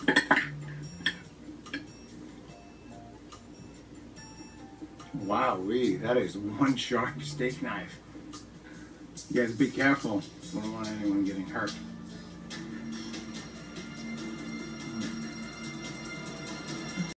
Wowee, that is one sharp steak knife. You guys be careful. I don't want anyone getting hurt.